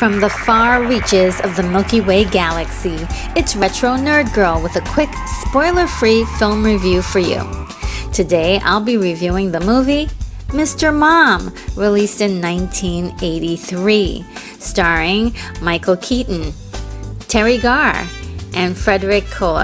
From the far reaches of the Milky Way galaxy, it's Retro Nerd Girl with a quick, spoiler-free film review for you. Today, I'll be reviewing the movie Mr. Mom, released in 1983, starring Michael Keaton, Terry Garr, and Frederick Kohler,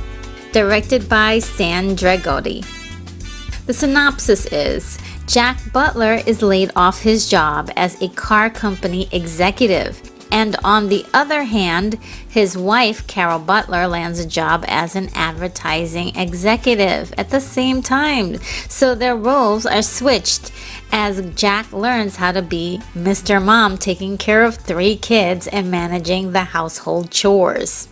directed by Stan Dragotti. The synopsis is, Jack Butler is laid off his job as a car company executive, and on the other hand, his wife, Carol Butler, lands a job as an advertising executive at the same time. So their roles are switched as Jack learns how to be Mr. Mom, taking care of 3 kids and managing the household chores.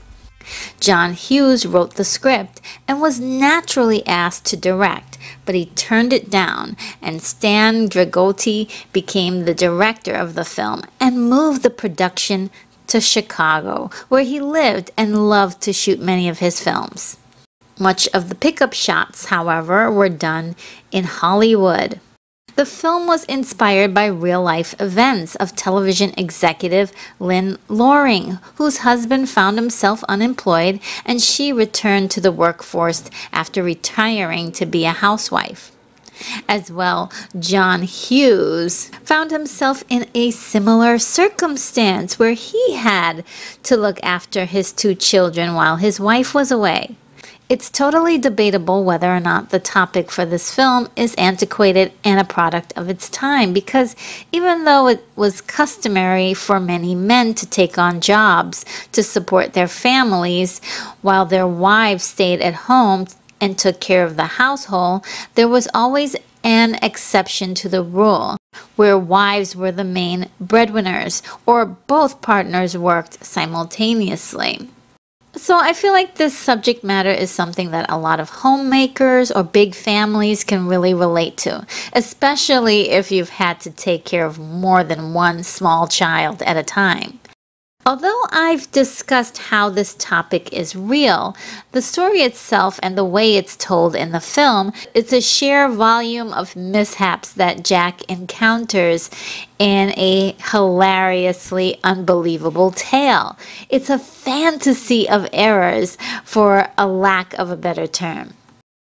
John Hughes wrote the script and was naturally asked to direct, but he turned it down, and Stan Dragotti became the director of the film and moved the production to Chicago, where he lived and loved to shoot many of his films. Much of the pickup shots, however, were done in Hollywood. The film was inspired by real-life events of television executive Lynn Loring, whose husband found himself unemployed and she returned to the workforce after retiring to be a housewife. As well, John Hughes found himself in a similar circumstance where he had to look after his 2 children while his wife was away. It's totally debatable whether or not the topic for this film is antiquated and a product of its time, because even though it was customary for many men to take on jobs to support their families while their wives stayed at home and took care of the household, there was always an exception to the rule, where wives were the main breadwinners or both partners worked simultaneously. So I feel like this subject matter is something that a lot of homemakers or big families can really relate to, especially if you've had to take care of more than one small child at a time. Although I've discussed how this topic is real, the story itself and the way it's told in the film, it's a sheer volume of mishaps that Jack encounters in a hilariously unbelievable tale. It's a fantasy of errors, for a lack of a better term.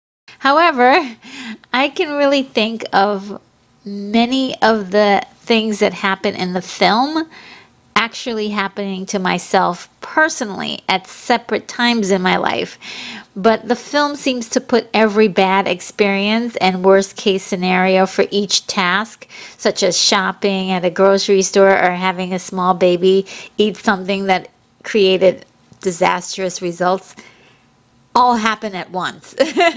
However, I can really think of many of the things that happen in the film actually happening to myself personally at separate times in my life. But the film seems to put every bad experience and worst case scenario for each task, such as shopping at a grocery store or having a small baby eat something that created disastrous results, all happen at once.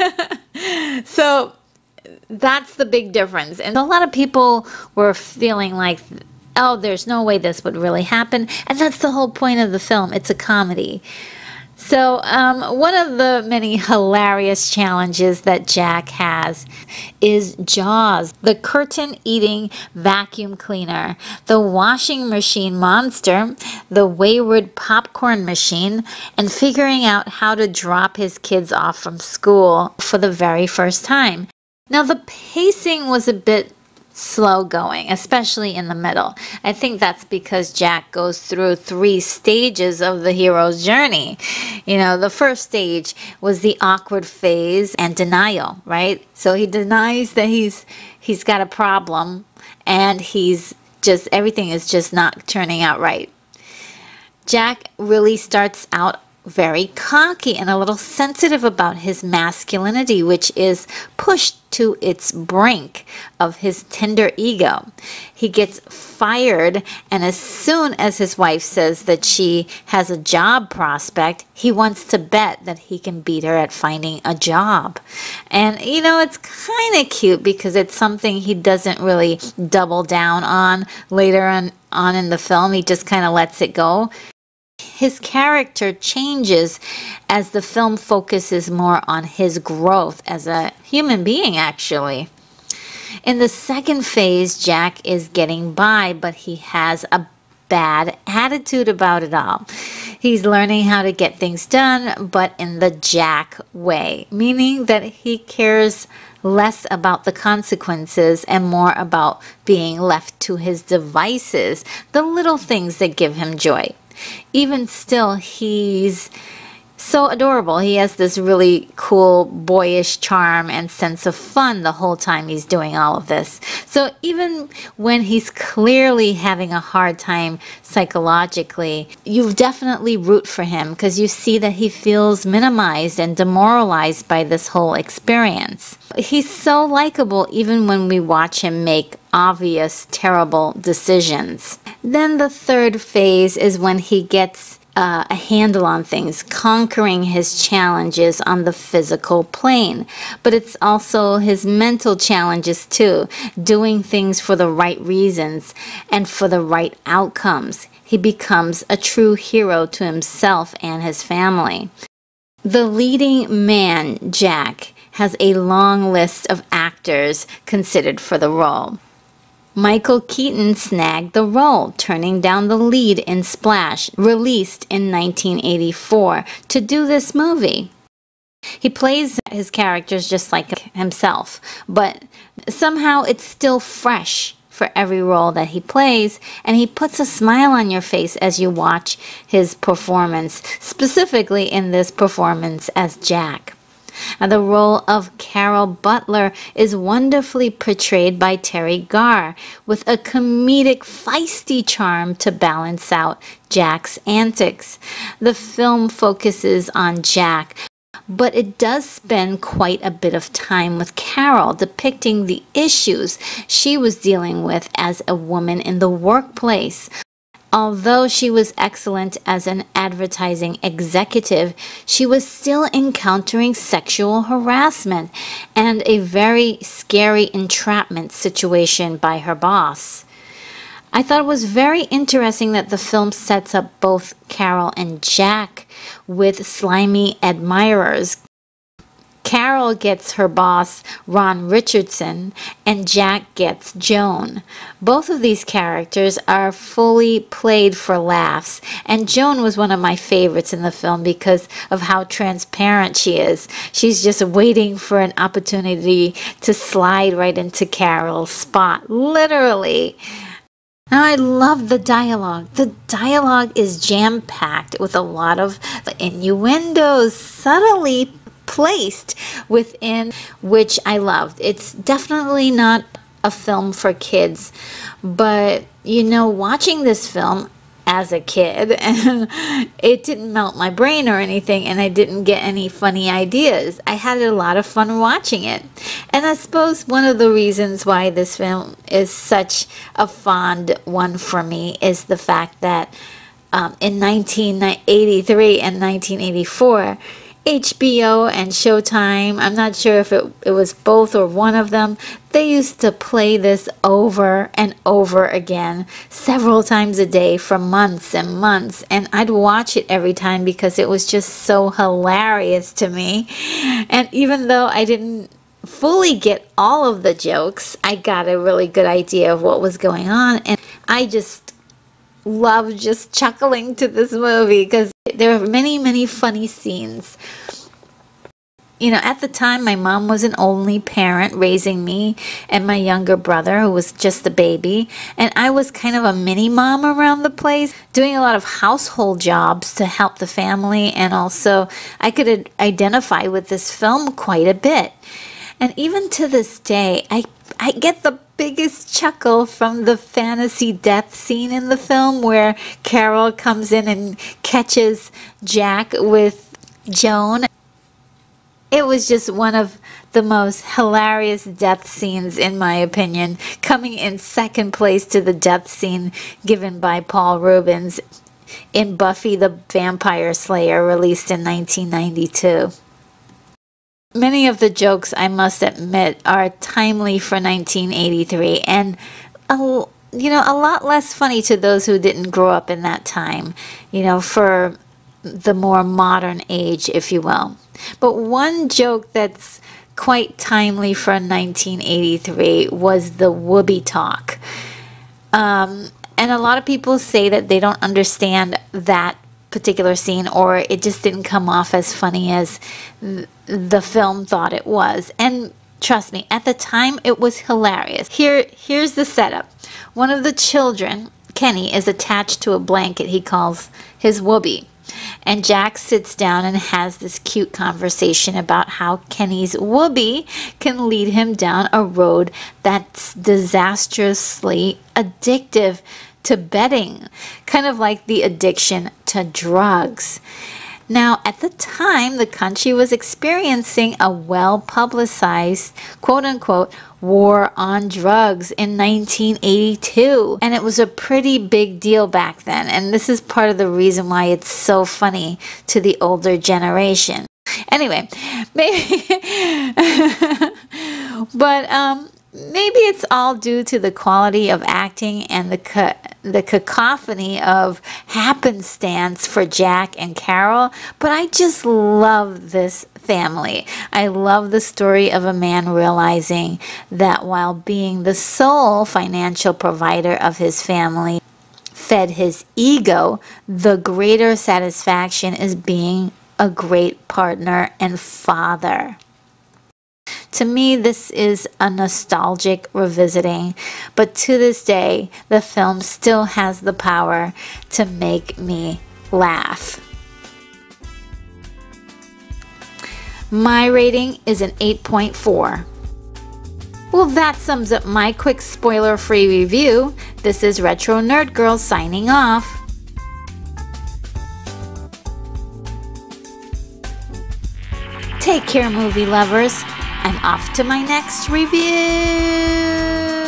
So that's the big difference. And a lot of people were feeling like, oh, there's no way this would really happen. And that's the whole point of the film. It's a comedy. So one of the many hilarious challenges that Jack has is Jaws, the curtain-eating vacuum cleaner, the washing machine monster, the wayward popcorn machine, and figuring out how to drop his kids off from school for the very first time. Now, the pacing was a bit slow going, especially in the middle. I think that's because Jack goes through 3 stages of the hero's journey. You know, the first stage was the awkward phase and denial, right? So he denies that he's got a problem, and everything is just not turning out right. Jack really starts out very cocky and a little sensitive about his masculinity, which is pushed to its brink of his tender ego. He gets fired, and as soon as his wife says that she has a job prospect, he wants to bet that he can beat her at finding a job. And you know, it's kind of cute because it's something he doesn't really double down on later on in the film. He just kind of lets it go. His character changes as the film focuses more on his growth as a human being, actually. In the second phase, Jack is getting by, but he has a bad attitude about it all. He's learning how to get things done, but in the Jack way, meaning that he cares less about the consequences and more about being left to his devices, the little things that give him joy. Even still, he's so adorable. He has this really cool boyish charm and sense of fun the whole time he's doing all of this. So even when he's clearly having a hard time psychologically, you definitely root for him because you see that he feels minimized and demoralized by this whole experience. He's so likable even when we watch him make obvious, terrible decisions. Then the third phase is when he gets a handle on things, conquering his challenges on the physical plane. But it's also his mental challenges too, doing things for the right reasons and for the right outcomes. He becomes a true hero to himself and his family. The leading man, Jack, has a long list of actors considered for the role. Michael Keaton snagged the role, turning down the lead in Splash, released in 1984, to do this movie. He plays his characters just like himself, but somehow it's still fresh for every role that he plays, and he puts a smile on your face as you watch his performance, specifically in this performance as Jack. Now, the role of Carol Butler is wonderfully portrayed by Terry Garr, with a comedic, feisty charm to balance out Jack's antics. The film focuses on Jack, but it does spend quite a bit of time with Carol, depicting the issues she was dealing with as a woman in the workplace. Although she was excellent as an advertising executive, she was still encountering sexual harassment and a very scary entrapment situation by her boss. I thought it was very interesting that the film sets up both Carol and Jack with slimy admirers. Carol gets her boss, Ron Richardson, and Jack gets Joan. Both of these characters are fully played for laughs, and Joan was one of my favorites in the film because of how transparent she is. She's just waiting for an opportunity to slide right into Carol's spot, literally. Now, I love the dialogue. The dialogue is jam-packed with a lot of innuendos, subtly placed within, which I loved. It's definitely not a film for kids, but watching this film as a kid, and it didn't melt my brain or anything, and I didn't get any funny ideas. I had a lot of fun watching it, and I suppose one of the reasons why this film is such a fond one for me is the fact that in 1983 and 1984, HBO and Showtime, I'm not sure if it was both or one of them, they used to play this over and over again several times a day for months and months, and I'd watch it every time because it was just so hilarious to me. And even though I didn't fully get all of the jokes, I got a really good idea of what was going on, and I just love just chuckling to this movie because there are many, many funny scenes. At the time, my mom was an only parent raising me and my younger brother, who was just a baby. And I was kind of a mini mom around the place, doing a lot of household jobs to help the family. And also, I could identify with this film quite a bit. And even to this day, I get the biggest chuckle from the fantasy death scene in the film where Carol comes in and catches Jack with Joan. It was just one of the most hilarious death scenes, in my opinion, coming in second place to the death scene given by Paul Reubens in Buffy the Vampire Slayer, released in 1992. Many of the jokes, I must admit, are timely for 1983 and a lot less funny to those who didn't grow up in that time, for the more modern age, if you will. But one joke that's quite timely for 1983 was the whoopee talk. And a lot of people say that they don't understand that particular scene, or it just didn't come off as funny as the film thought it was. And Trust me, at the time it was hilarious. Here's the setup. One of the children, Kenny, is attached to a blanket he calls his whoopee. And Jack sits down and has this cute conversation about how Kenny's whoopee can lead him down a road that's disastrously addictive to betting, kind of like the addiction to drugs. Now, at the time, the country was experiencing a well-publicized, quote-unquote, war on drugs in 1982. And it was a pretty big deal back then. And this is part of the reason why it's so funny to the older generation. Anyway, maybe... but, maybe it's all due to the quality of acting and the cacophony of happenstance for Jack and Carol, but I just love this family. I love the story of a man realizing that while being the sole financial provider of his family fed his ego, the greater satisfaction is being a great partner and father. To me, this is a nostalgic revisiting, but to this day, the film still has the power to make me laugh. My rating is an 8.4. Well, that sums up my quick spoiler-free review. This is Retro Nerd Girl signing off. Take care, movie lovers. I'm off to my next review.